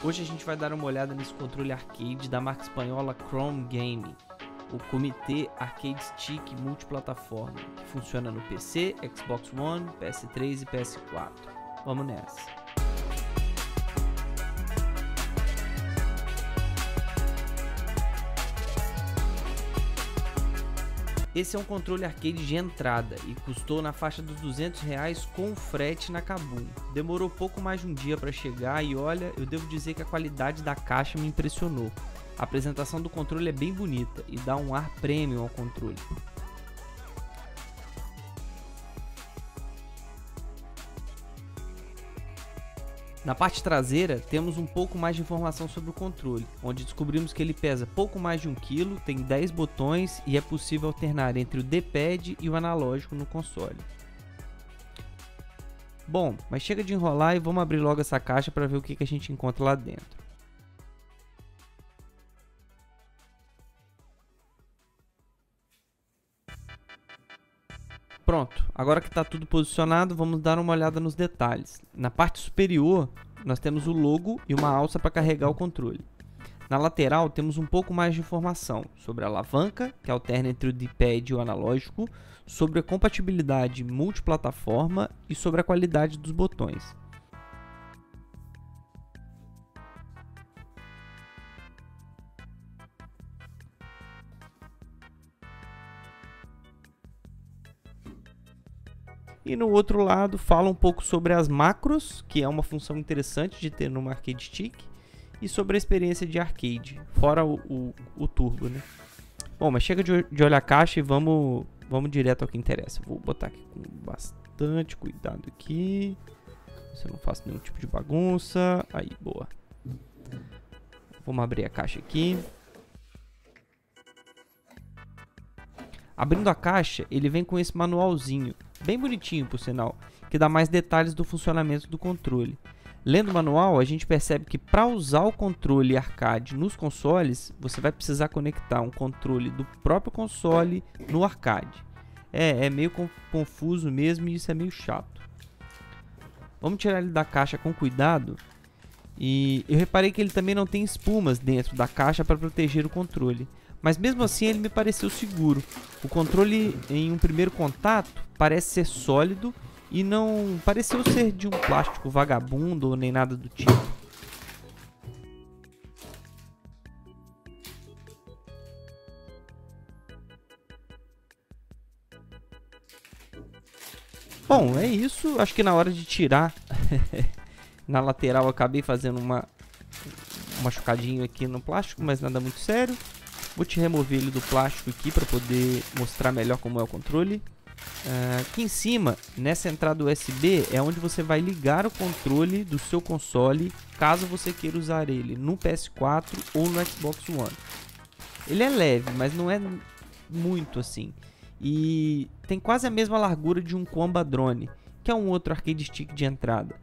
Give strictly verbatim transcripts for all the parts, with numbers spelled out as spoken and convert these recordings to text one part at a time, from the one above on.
Hoje a gente vai dar uma olhada nesse controle arcade da marca espanhola Chrome Gaming, o Comitê Arcade Stick multiplataforma, que funciona no P C, Xbox One, P S três e P S quatro. Vamos nessa! Esse é um controle arcade de entrada e custou na faixa dos duzentos reais com frete na Kabum. Demorou pouco mais de um dia para chegar e olha, eu devo dizer que a qualidade da caixa me impressionou. A apresentação do controle é bem bonita e dá um ar premium ao controle. Na parte traseira, temos um pouco mais de informação sobre o controle, onde descobrimos que ele pesa pouco mais de um quilo, tem dez botões e é possível alternar entre o D-pad e o analógico no console. Bom, mas chega de enrolar e vamos abrir logo essa caixa para ver o que, que a gente encontra lá dentro. Pronto, agora que está tudo posicionado, vamos dar uma olhada nos detalhes. Na parte superior, nós temos o logo e uma alça para carregar o controle. Na lateral, temos um pouco mais de informação sobre a alavanca, que alterna entre o D-pad e o analógico, sobre a compatibilidade multiplataforma e sobre a qualidade dos botões. E no outro lado fala um pouco sobre as macros, que é uma função interessante de ter no Arcade Stick, e sobre a experiência de arcade, fora o, o, o turbo, né? Bom, mas chega de, de olhar a caixa e vamos, vamos direto ao que interessa. Vou botar aqui com bastante cuidado aqui, se eu não faço nenhum tipo de bagunça. Aí, boa. Vamos abrir a caixa aqui. Abrindo a caixa, ele vem com esse manualzinho, bem bonitinho por sinal, que dá mais detalhes do funcionamento do controle. Lendo o manual, a gente percebe que para usar o controle arcade nos consoles, você vai precisar conectar um controle do próprio console no arcade. É, é meio confuso mesmo e isso é meio chato. Vamos tirar ele da caixa com cuidado. E eu reparei que ele também não tem espumas dentro da caixa para proteger o controle. Mas mesmo assim ele me pareceu seguro. O controle em um primeiro contato parece ser sólido e não pareceu ser de um plástico vagabundo ou nem nada do tipo. Bom, é isso. Acho que na hora de tirar na lateral eu acabei fazendo uma um machucadinho aqui no plástico, mas nada muito sério. Vou te remover ele do plástico aqui para poder mostrar melhor como é o controle. Uh, aqui em cima, nessa entrada U S B, é onde você vai ligar o controle do seu console, caso você queira usar ele no P S quatro ou no Xbox One. Ele é leve, mas não é muito assim. E tem quase a mesma largura de um Comba Drone, que é um outro arcade stick de entrada.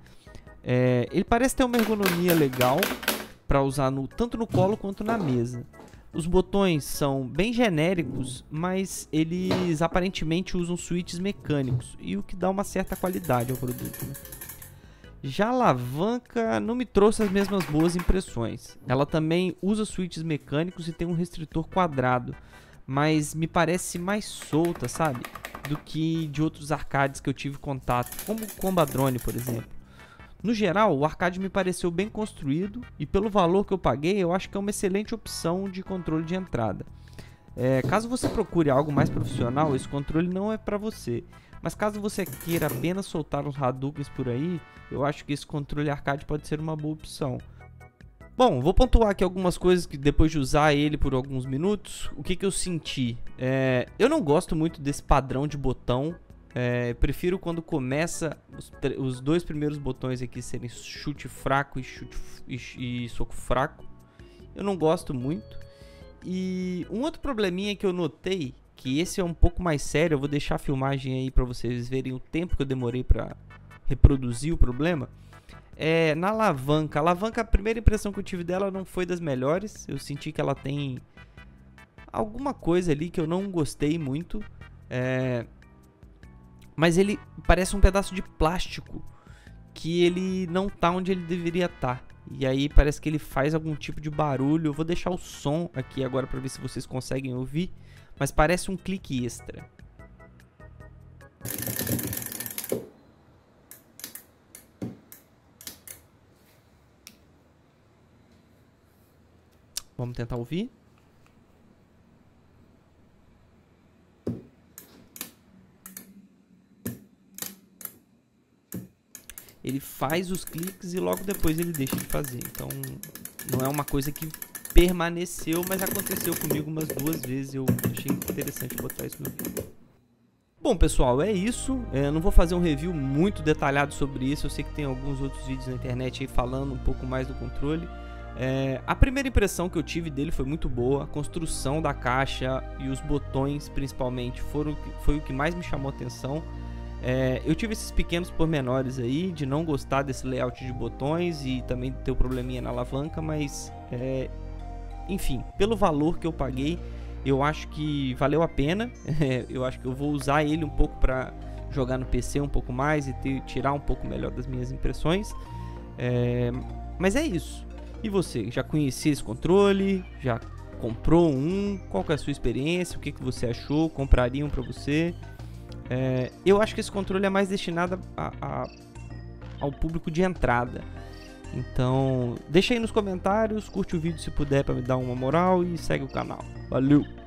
É, ele parece ter uma ergonomia legal para usar no, tanto no colo quanto na mesa. Os botões são bem genéricos, mas eles aparentemente usam switches mecânicos, e o que dá uma certa qualidade ao produto, né? Já a alavanca não me trouxe as mesmas boas impressões. Ela também usa switches mecânicos e tem um restritor quadrado, mas me parece mais solta, sabe? Do que de outros arcades que eu tive contato, como o Comba Drone, por exemplo. No geral, o arcade me pareceu bem construído e pelo valor que eu paguei, eu acho que é uma excelente opção de controle de entrada. É, caso você procure algo mais profissional, esse controle não é para você. Mas caso você queira apenas soltar uns Hadoukens por aí, eu acho que esse controle arcade pode ser uma boa opção. Bom, vou pontuar aqui algumas coisas que depois de usar ele por alguns minutos, o que, que eu senti. É, eu não gosto muito desse padrão de botão. É, prefiro quando começa os, os dois primeiros botões aqui serem chute fraco e, chute, e, e soco fraco. Eu não gosto muito. E um outro probleminha que eu notei, que esse é um pouco mais sério, eu vou deixar a filmagem aí para vocês verem o tempo que eu demorei para reproduzir o problema. É na alavanca. A alavanca, a primeira impressão que eu tive dela não foi das melhores. Eu senti que ela tem alguma coisa ali que eu não gostei muito. É... Mas ele parece um pedaço de plástico que ele não tá onde ele deveria estar. E aí parece que ele faz algum tipo de barulho. Eu vou deixar o som aqui agora para ver se vocês conseguem ouvir. Mas parece um clique extra. Vamos tentar ouvir. Ele faz os cliques e logo depois ele deixa de fazer. Então não é uma coisa que permaneceu, mas aconteceu comigo umas duas vezes. Eu achei interessante botar isso no vídeo. Bom, pessoal, é isso. Eu não vou fazer um review muito detalhado sobre isso. Eu sei que tem alguns outros vídeos na internet aí falando um pouco mais do controle. É, a primeira impressão que eu tive dele foi muito boa. A construção da caixa e os botões, principalmente, foram, foi o que mais me chamou a atenção. É, eu tive esses pequenos pormenores aí de não gostar desse layout de botões e também ter o probleminha na alavanca, mas é, enfim, pelo valor que eu paguei, eu acho que valeu a pena. É, eu acho que eu vou usar ele um pouco para jogar no P C um pouco mais e ter, tirar um pouco melhor das minhas impressões. É, mas é isso. E você, já conhecia esse controle? Já comprou um? Qual que é a sua experiência? O que, que você achou? Compraria um para você? É, eu acho que esse controle é mais destinado a, a, ao público de entrada. Então, deixa aí nos comentários, curte o vídeo se puder para me dar uma moral e segue o canal. Valeu!